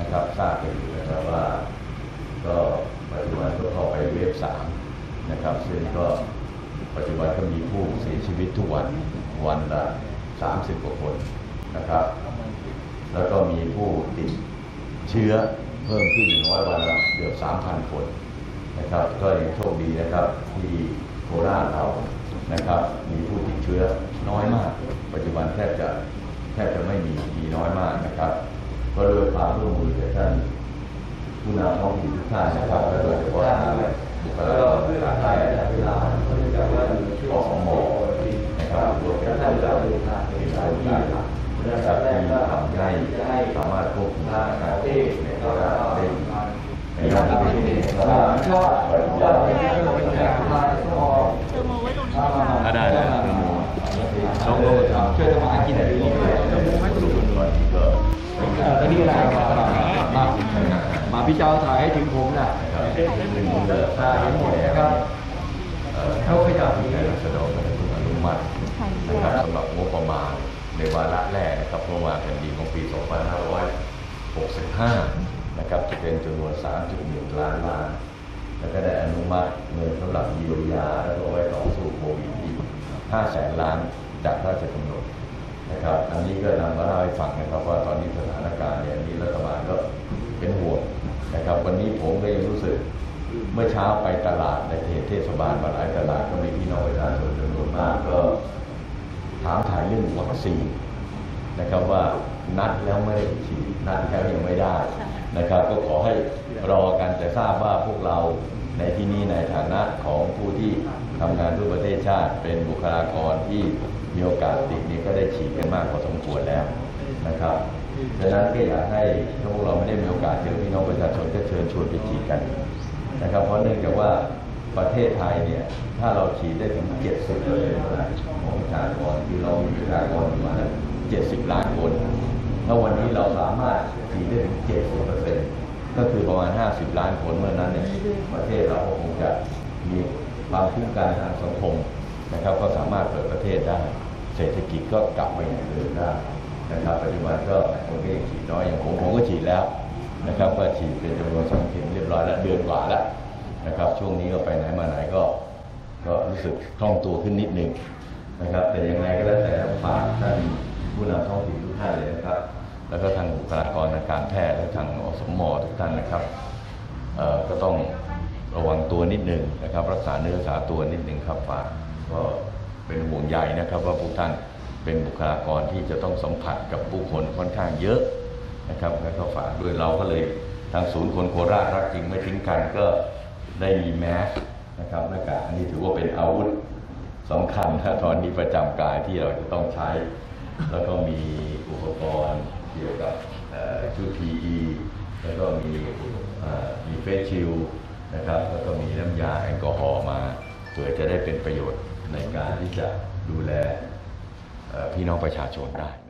นะครับทราบกันอยู่นะครับว่าก็ปัจจุบันก็เข้าไปเวฟ3นะครับซึ่งก็ปัจจุบันก็มีผู้เสียชีวิตทุกวันละ30 กว่าคนนะครับแล้วก็มีผู้ติดเชื้อเพิ่มขึ้นวันละเกือบ 3,000 คนนะครับก็ยังโชคดีนะครับที่โคราชเรานะครับมีผู้ติดเชื้อน้อยมากปัจจุบันแทบจะไม่มีน้อยมากนะครับก็โดยความร่วมมือจากท่านผู้นำท้องถิ่นทุกท่านนะครับและโดยเฉพาะบุคลากรทางการแพทย์อสม.นะครับรวมถึงท่านเจ้าหน้าที่นะครับที่ทำให้สามารถควบคุมสถานการณ์ในโคราชได้ในระดับที่ดีนะครับได้ต้องช่วยทำงานกินอะไรนี่ไม่ต้องดูก่อนก็ตอนนี้อะไรมาพี่เจ้าถ่ายให้ถึงผมนะถ่ายเห็นหมดนะครับเขาขยับมีการแสดงเป็นคุณอนุมัตินะครับสำหรับงบประมาณในวาระแรกนะครับงบประมาณแผ่นดินของปี 2565 นะครับจะเป็นจำนวน 3.1 ล้านบาทแล้วก็ได้อนุมัติเงินสำหรับเยียวยาและไว้ต่อสู้โควิดอีก 500,000 ล้านจากราชกำหนดนะครับอันนี้ก็นำมาเล่าให้ฟังนะครับว่าตอนนี้สถานการณ์เนี่ยนี้รัฐบาลก็เป็นห่วงนะครับวันนี้ผมก็ยังรู้สึกเมื่อเช้าไปตลาดในเทศบาลมาหลายตลาดก็มีพี่น้องประชาชนจำนวนมากก็ถามถ่ายเรื่องวัคซีนนะครับว่านัดแล้วไม่ได้ฉีดนัดแล้วยังไม่ได้นะครับก็ขอให้รอกันแต่ทราบว่าพวกเราในที่นี้ในฐานะของผู้ที่ทำงานเพื่อประเทศชาติเป็นบุคลากรที่มีโอกาสติดนี้ก็ได้ฉีดกันมากพอสมควรแล้วนะครับดังนั้นก็อยากให้ถ้าพวกเราไม่ได้มีโอกาสเจอพี่น้องประชาชนก็เชิญชวนไปฉีดกันนะครับเพราะเนื่องจากว่าประเทศไทยเนี่ยถ้าเราฉีดได้ถึง 70% ของประชากรที่เรามีประชากรประมาณ70 ล้านคนแล้ววันนี้เราสามารถฉีดได้ถึง 70%ก็คือประมาณ50 ล้านคนเมื่อนั้นเนี่ยประเทศเราคงจะมีความคุ้มกันทางสังคมนะครับก็สามารถเปิดประเทศได้เศรษฐกิจก็กลับมาอย่างเดิมได้นะครับปัจจุบันก็คนก็ยังฉีดน้อยอย่างผมก็ฉีดแล้วนะครับก็ฉีดเป็นจำนวน2 เข็มเรียบร้อยแล้วเดือนกว่าแล้วนะครับช่วงนี้ก็ไปไหนมาไหนก็รู้สึกคล่องตัวขึ้นนิดนึงนะครับแต่ยังไงก็แล้วแต่ฝากท่านผู้นำท้องถิ่นทุกท่านเลยนะครับแล้วก็ทางบุคลากรทางการแพทย์และทางอสม.ทุกท่านนะครับก็ต้องระวังตัวนิดนึงนะครับรักษาเนื้อรักษาตัวนิดนึงครับฝากก็เป็นห่วงใยนะครับว่าพวกท่านเป็นบุคลากรที่จะต้องสัมผัสกับผู้คนค่อนข้างเยอะนะครับแล้วก็ฝากด้วยเราก็เลยทางศูนย์คนโคราชรักจริงไม่ทิ้งกันก็ได้มีแมสนะครับหน้ากากอันนี้ถือว่าเป็นอาวุธสำคัญตอนนี้ประจำกายที่เราจะต้องใช้แล้วก็มีอุปกรณ์เกี่ยวกับชุด PE แล้วก็มีเฟสชิลด์นะครับแล้วก็มีน้ำยาแอลกอฮอล์มาเพื่อจะได้เป็นประโยชน์ในการที่จะดูแลพี่น้องประชาชนได้